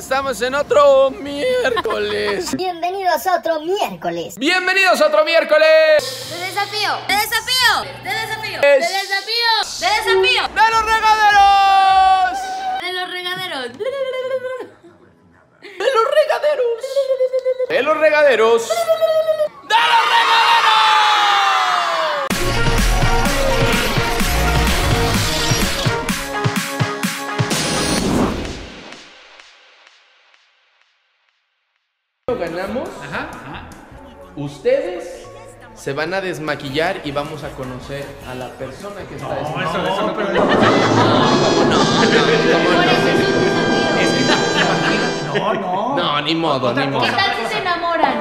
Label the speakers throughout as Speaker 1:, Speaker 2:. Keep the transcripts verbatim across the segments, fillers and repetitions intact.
Speaker 1: estamos en otro miércoles.
Speaker 2: Bienvenidos a otro miércoles.
Speaker 1: Bienvenidos a otro miércoles.
Speaker 3: De desafío, de desafío, de desafío,
Speaker 1: Es...
Speaker 3: de desafío, de desafío.
Speaker 1: ¡De los regaderos!
Speaker 3: De los regaderos.
Speaker 1: ¡De los regaderos! ¡De los regaderos! ¡De los regaderos! Ganamos.
Speaker 4: Ajá, ajá.
Speaker 1: Ustedes se van a desmaquillar y vamos a conocer a la persona que está
Speaker 4: No,
Speaker 1: desmaquillada.
Speaker 4: eso, eso no, pero
Speaker 1: ¿Cómo no? ¿Cómo no?
Speaker 4: no, no.
Speaker 1: No, ni modo, ni modo.
Speaker 3: ¿Qué tal si se enamoran?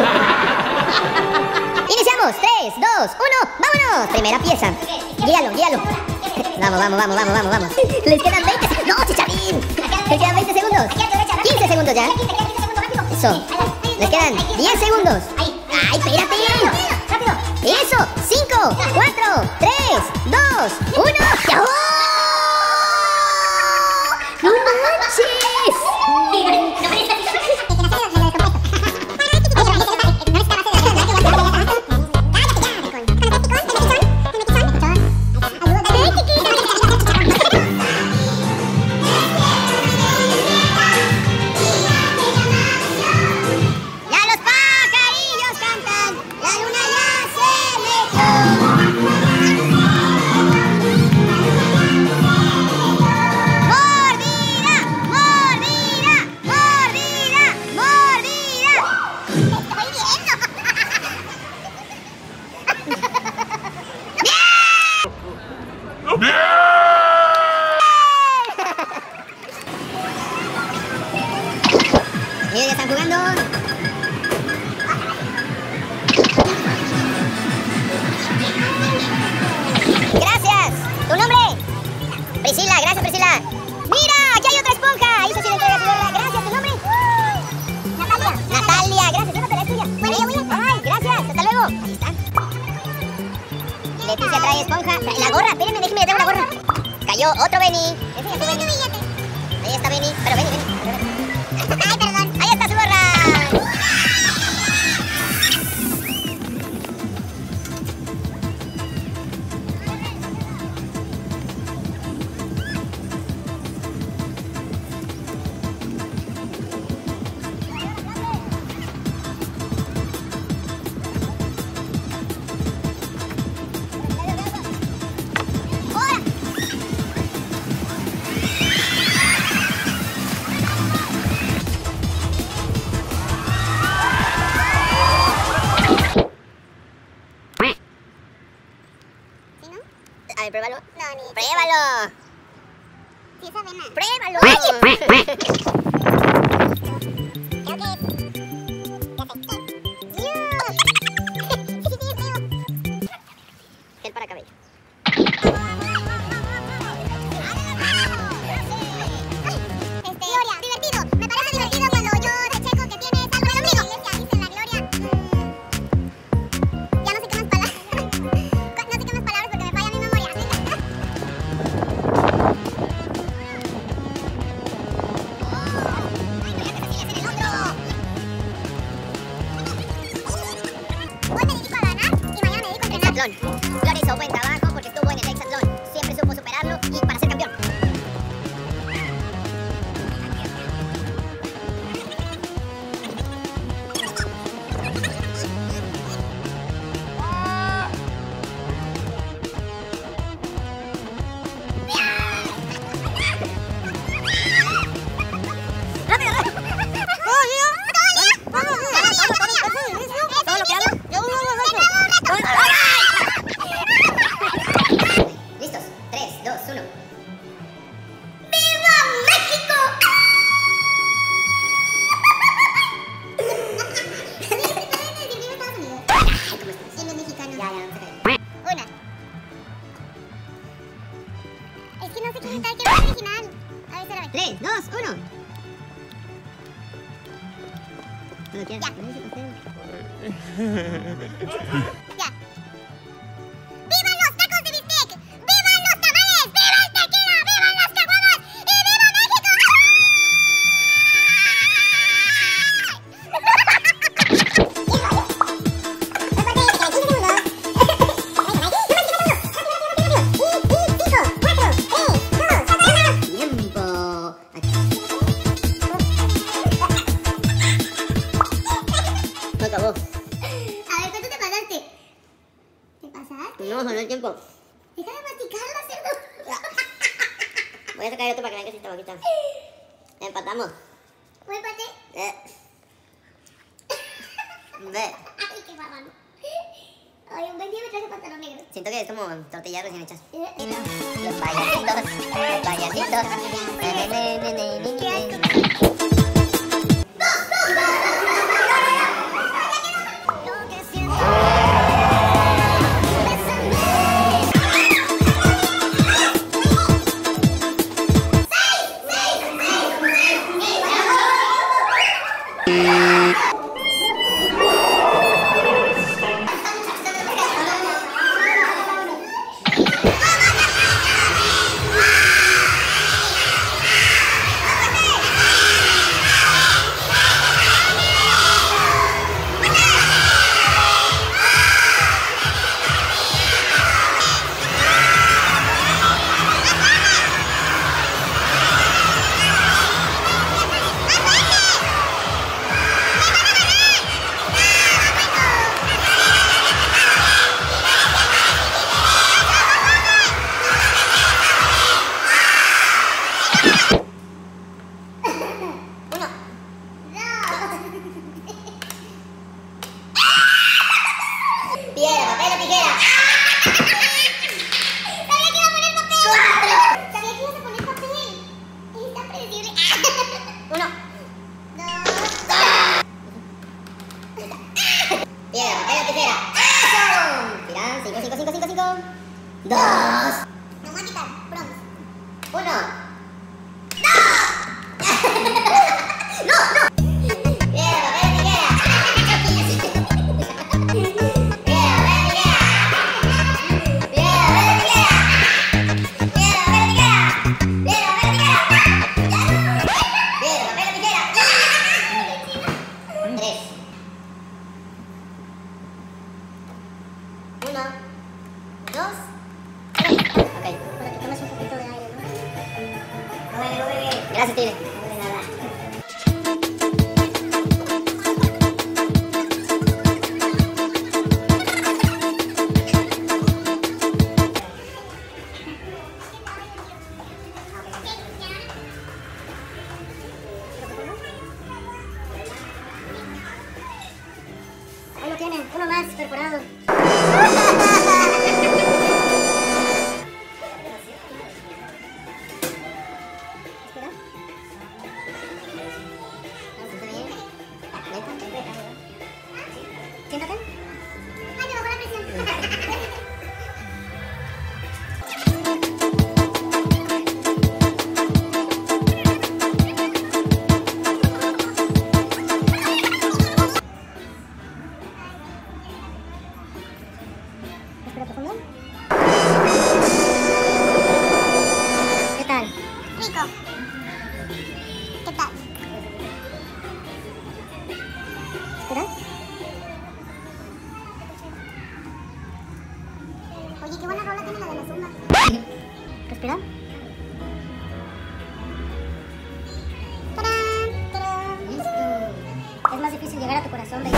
Speaker 2: Iniciamos. tres, dos, uno. ¡Vámonos! Primera pieza. Guíalo, guíalo. Vamos, vamos, vamos, vamos, vamos, vamos. Les quedan veinte segundos. ¡No, Chicharín! Les quedan veinte segundos. quince segundos ya. Eso. Les quedan diez segundos. ¡Ay, espérate! Eso. cinco, cuatro, tres, dos, uno. ¡Ya! ¡No Ellos ya están jugando. Gracias. ¿Tu nombre? Priscila, gracias Priscila. Mira, aquí hay otra esponja. Hizo así dentro de la ciudad. Gracias, ¿tu nombre? Natalia. Natalia, gracias. Llévatela, es tuya. Bueno, yo voy a... Ay, gracias. Hasta luego. Ahí está. Leticia trae esponja. Trae la gorra. Espérenme, déjenme, le traigo la gorra. Cayó otro Benny. Enseña tu Benny. Ahí está Benny. Pero Benny, Benny. Ay, perdón. Ahí está su gorra. A ver, pruébalo. No, ni... ¡Pruébalo! Sí, esa avena. ¡Pruébalo! Creo que es... Ya sé. Sí, sí, sí, es feo. Gel para cabello. Este... Gloria, divertido. Me parece divertido cuando yo recheco que tienes algo en el ombligo. Dicen la Gloria. Ya no sé qué más palabras. No sé qué más palabras porque me falla mi memoria. Hoy me dedico a ganar y mañana me dedico a entrenar. Hexatlón. Gloria hizo buen trabajo porque estuvo en el hexatlón. Siempre supo superarlo y para ser campeón. ¿Listos? tres, dos, uno. ¡Viva México! Siendo mexicano. Ya, ya, una. Es que no sé qué gritar, quiero ser original. A ver, espérame. tres, dos, uno. Ya. Ya. ¡Vivan los tacos de bistec! ¡Vivan los tamales! ¡Viva el tequila! ¡Vivan las caguamas! ¡Y viva México! Voy a sacar otro para que vean que sí está poquito. Empatamos.
Speaker 4: ¿Fue empate?
Speaker 2: Eh. Ve.
Speaker 4: Ay, qué marrano. Ay, un buen día me traje pantalón negro.
Speaker 2: Siento que es como tortillas recién hechas.
Speaker 4: Eh, eh.
Speaker 2: Los payasitos, los payasitos. Ne, ne, ne, ne, ne, ne,
Speaker 4: Qué
Speaker 2: ne.
Speaker 4: asco.
Speaker 2: Piedra, papel o tijera.
Speaker 4: Sabía que iba a poner papel. Sabía que ibas a poner papel. Es tan predecible.
Speaker 2: Uno.
Speaker 4: Dos.
Speaker 2: Piedra, papel o tijera. ¡Eso! Tira, cinco, cinco, cinco, cinco, cinco. Dos.
Speaker 4: Nos va a quitar. Pronto.
Speaker 2: Uno. Uno, dos, tres. Ok.
Speaker 4: Para que tomes un poquito de aire, ¿no?
Speaker 2: No bebe, no bebe. Gracias, Tigre. No bebe nada.
Speaker 4: Ahí lo tienen, uno más perforado. Espera.
Speaker 2: ¿Está bien? ¿Neta?
Speaker 4: Siéntate. Ay, me bajó la presión. Respira profundo. ¿Qué tal? Rico. ¿Qué tal? Espera. Oye, qué buena rola tiene la de la zumba. Respira. ¡Tarán! ¡Tarán!
Speaker 2: Listo.
Speaker 4: Es más difícil llegar a tu corazón, baby.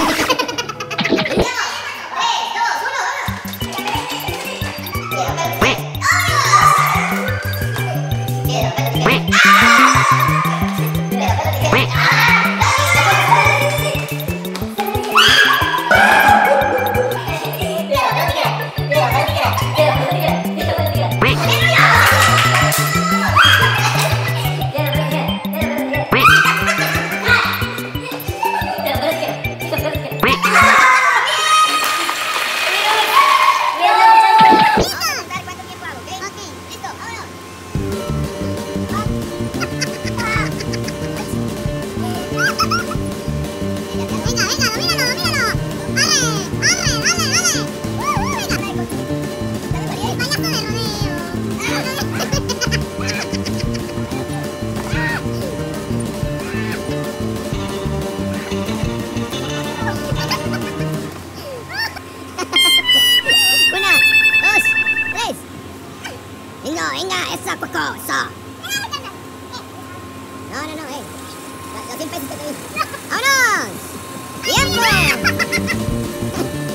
Speaker 2: esa cosa. No, no, no, eh. Los cien pesos que te di. ¡Vámonos! ¡Tiempo!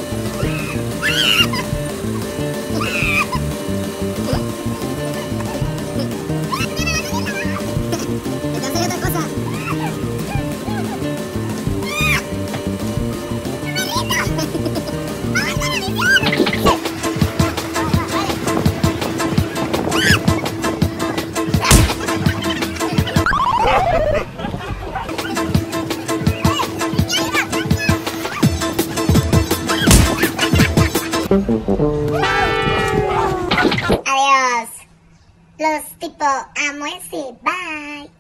Speaker 4: Adiós. Los tipo amo ese. Bye.